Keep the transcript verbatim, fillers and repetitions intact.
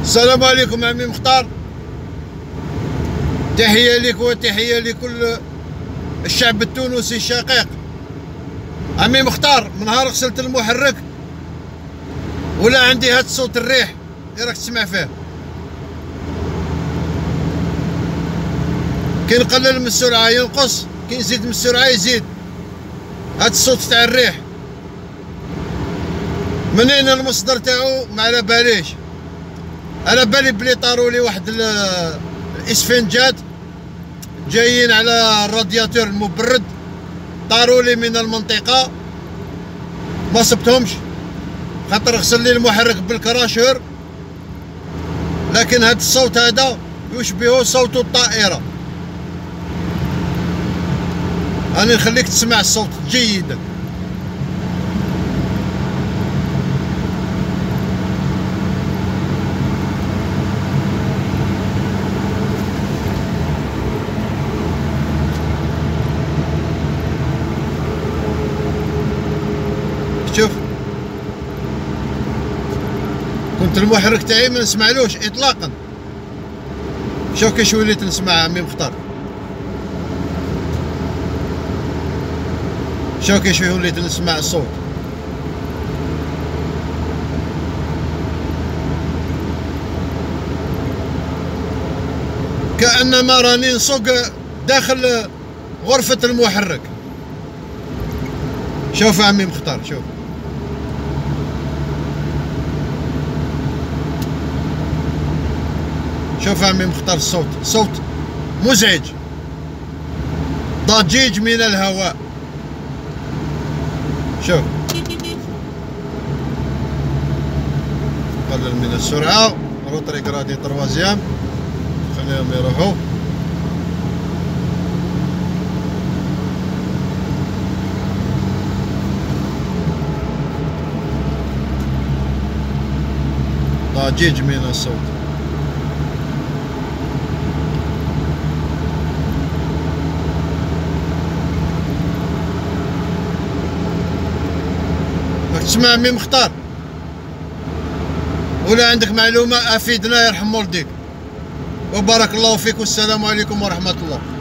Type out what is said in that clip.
السلام عليكم عمي مختار، تحية لك وتحية لكل الشعب التونسي الشقيق. عمي مختار، من نهار غسلت المحرك ولا عندي هاد صوت الريح اللي راك تسمع فيه، كي نقلل من السرعة ينقص، كي نزيد من السرعة يزيد. هاد الصوت تاع الريح منين المصدر تاعو ما على باليش. على بالي بلي طاروا لي واحد الاسفنجات جايين على الرادياتور المبرد، طاروا لي من المنطقة ما صبتهمش خاطر غسل لي المحرك بالكراشور، لكن هاد الصوت هذا يشبه صوت الطائرة. أنا نخليك تسمع الصوت جيدا. شوف، كنت المحرك تاعي ما نسمعلوش اطلاقا. شوف كيش وليت نسمع عمي مختار، شوف كيش وليت نسمع الصوت. كأنما راني نسوق داخل غرفة المحرك. شوف عمي مختار، شوف شوف عمي مختار، الصوت صوت مزعج، ضجيج من الهواء. شوف، قلل من السرعة، روتري كرادي تروازيام، خليهم يروحوا. ضجيج من الصوت. تسمع عمي مختار ولا عندك معلومة افيدنا يرحم والديك، وبارك الله فيك، والسلام عليكم ورحمة الله.